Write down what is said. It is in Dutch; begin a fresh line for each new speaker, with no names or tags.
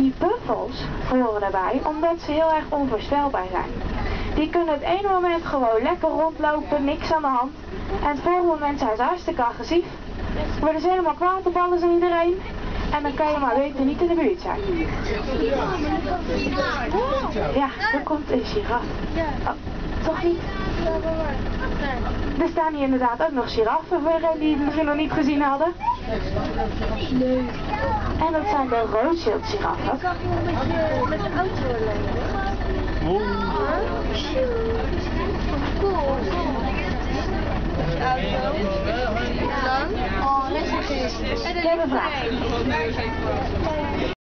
Die buffels horen daarbij omdat ze heel erg onvoorspelbaar zijn. Die kunnen het ene moment gewoon lekker rondlopen, niks aan de hand. En het volgende moment zijn ze hartstikke agressief. Worden ze helemaal kwaad op alles en iedereen. En dan kan je maar beter niet in de buurt zijn. Ja, er komt een giraf. Oh, toch niet? Er staan hier inderdaad ook nog giraffen voor die het misschien nog niet gezien hadden.
Nee.
En dat zijn de Rothschild giraffen.
Ik zag hier een beetje met de auto alleen. Cool. Auto. Dan? Oh, net zo.
Ik heb een vraag.